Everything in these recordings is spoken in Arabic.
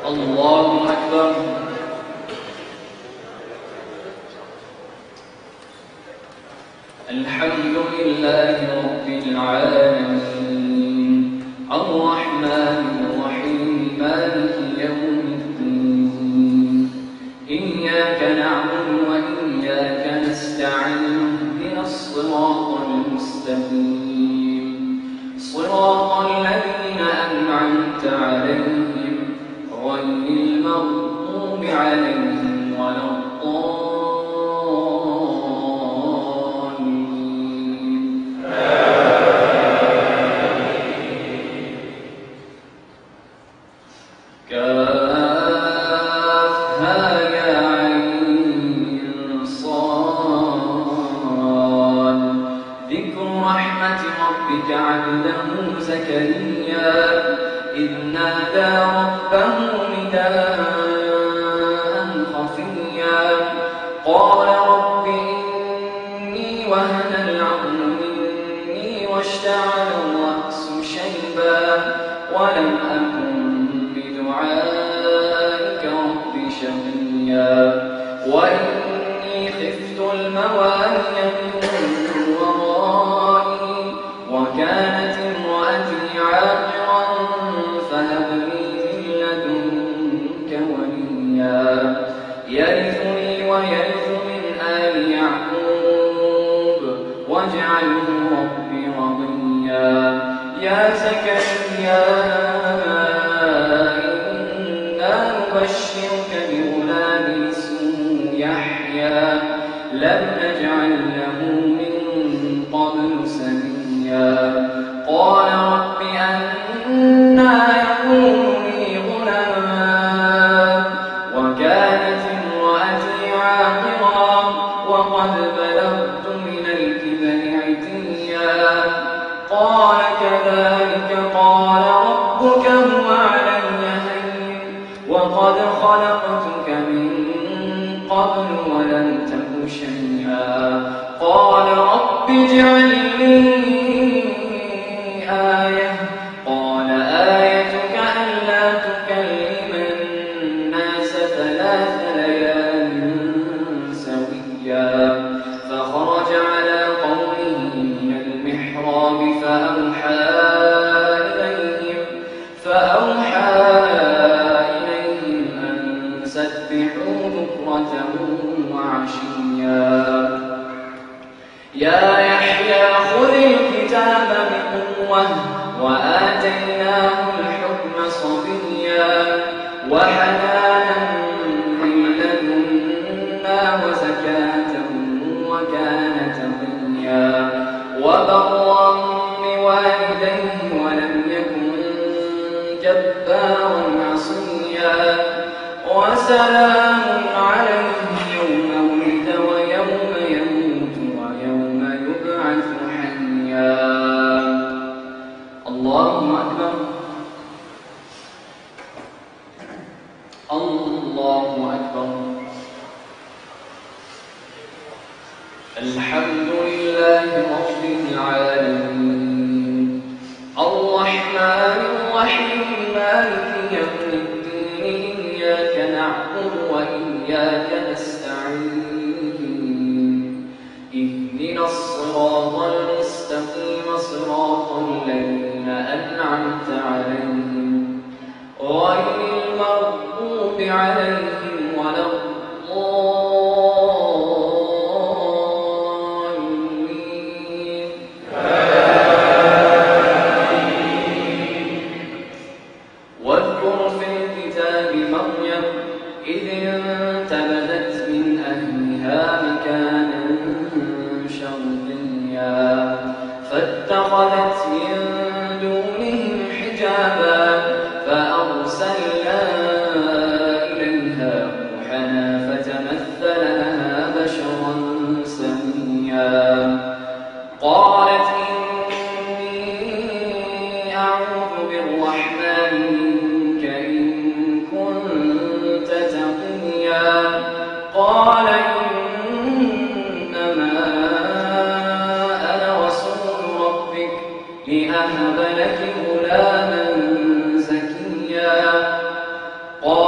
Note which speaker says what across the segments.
Speaker 1: الله أكبر. الحمد لله رب العالمين الرحمن الرحيم مالك يوم الدين إياك نعبد وإياك نستعين اهدنا الصراط المستقيم صراط الذين أنعمت عليهم غير المغضوب عليهم ولا الضالين. كافها يا عين صاد ذكر رحمة ربك عبده زكريا إذ نادى ربه نداء خفيا قال رب إني وهن العظم مني واشتعل الرأس شيبا ولم أكن بدعائك رب شقيا وإني خفت الموالي من ورائي وكانت امرأتي عاقرا فهب لي من لدنك وليا يرثني ويرث من آل يعقوب واجعله رب رضيا يا زكريا إنا نبشرك بغلام اسمه يحيى لم نجعل له من قبل سميا قال رب أنى يكون لي غلام وكانت امرأتي عاقرا وقد بلغت من الكبر عتيا قال كذلك قال ربك هو علي هين وقد خلقتك من قبل ولم تك شيئا قال رب اجعل لي آية قال آيتك ألا تكلم الناس 3 ليال سويا فخرج على قومه من المحراب فأوحى إليهم أن سبحوا بكرة وعشيا يا يحيى خذ الكتاب بقوة وآتيناه الحكم صبيا وحنانا من لدنا وزكاة وكان تقيا وبرا بوالديه ولم يكن جبارا عصيا وسلام عليه يوم ولد ويوم يموت ويوم يبعث حيا. الله أكبر. الله أكبر. الحمد لله رب العالمين الرحمن الرحيم مالك يوم الدين إياك نعبد وإياك نستعين اهدنا الصراط المستقيم صراط الذين أنعمت عليهم غير المغضوب عليهم ولا الضالين. واذكر في الكتاب مريم إذ انتبذت من أهلها مكانا شرقيا فاتخذت من دونهم حجابا فأرسلنا إليها روحنا فتمثل لها بشرا سويا قالت إني أعوذ بالرحمن منك إن كنت تقيا قال إنما أنا رسول ربك لأهب لك غلاما زكيا قال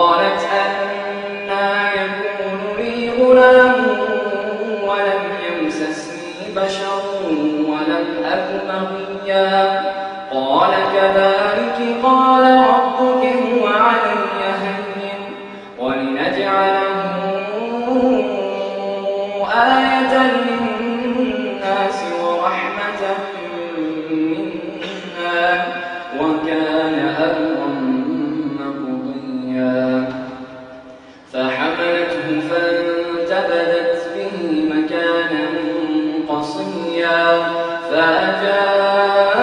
Speaker 1: قال كذلك قال ربك هو علي هين ولنجعله آية للناس ورحمة منا وكان أمرا مقضيا فحملته فانتبذت به مكانا قصيا فأجاءها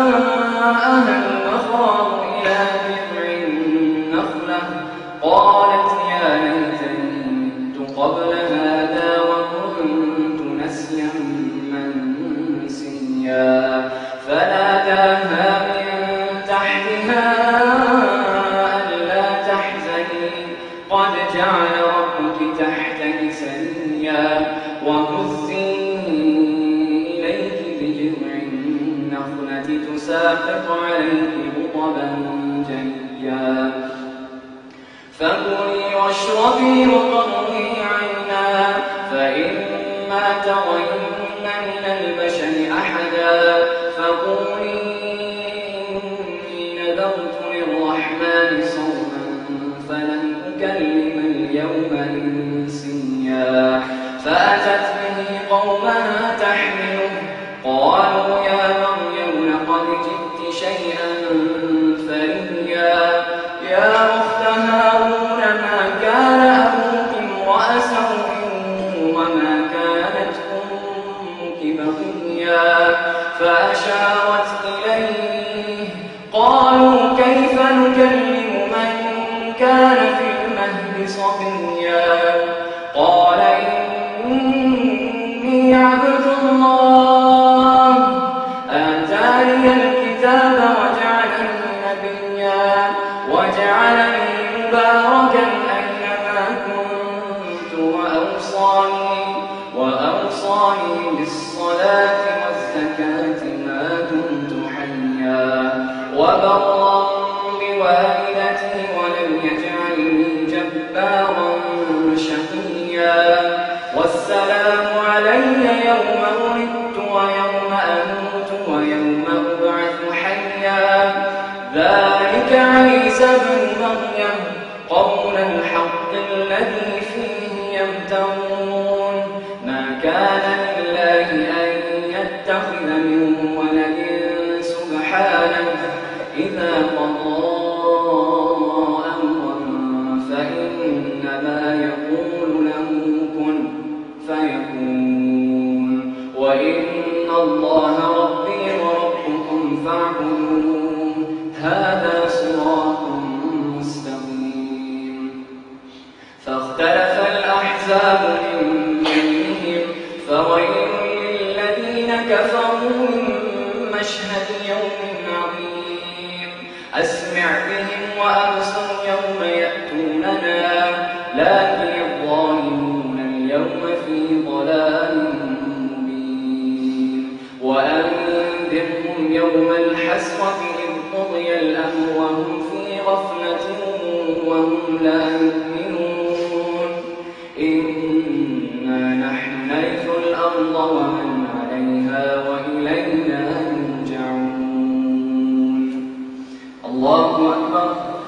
Speaker 1: المخاض إلى جذع النخلة قالت يا ليتني مت قبل هذا وكنت نسيا منسيا فناداها من تحتها ألا تحزني قد جعل ربك تحتك سريا وهزي إليك بجذع النخلة تساقط عليك رطبا جنيا فكلي واشربي وقضي عينا فإما ترين من البشر أحدا فقولي إني نذرت للرحمن صوما فلن أكلم اليوم إنسيا فأتت به قومها تحمله قالوا يا مريم لقد جئت شيئا فريا يا أخت هارون ما كان أبوك امرأ سوء وما كانت أمك بغيا فأشارت إليه قالوا كيف نكلم من كان في المهد صبيا قال إني عبد الله آتاني الكتاب وجعلني نبيا وجعلني مباركا أينما كنت وأوصاني بالصلاة والزكاة ما دمت حيا وبرا بوالدتي ولم يجعلني جبارا شقيا والسلام علي يوم ولدت ويوم أموت ويوم أبعث حيا ذلك عيسى بن مريم قول الحق الذي فيه يمترون ما كان لله أن يتخذ من ولد سبحانه إذا قضى أمرا فإنما يقول له كن فيكون وإن الله ربي وربكم فاعبدوه هذا صراط مستقيم فاختلف الأحزاب من بينهم فويل للذين كفروا من مشهد يوم عظيم أسمع بهم وأبصر يوم يأتوننا لكن الظالمون اليوم في ضلال مبين وأنذرهم يوم الحسرة إذ قضي الأمر وهم في غفلة وهم لا يؤمنون إنا نحن نرث الأرض ومن عليها وإلينا يرجعون الله أكبر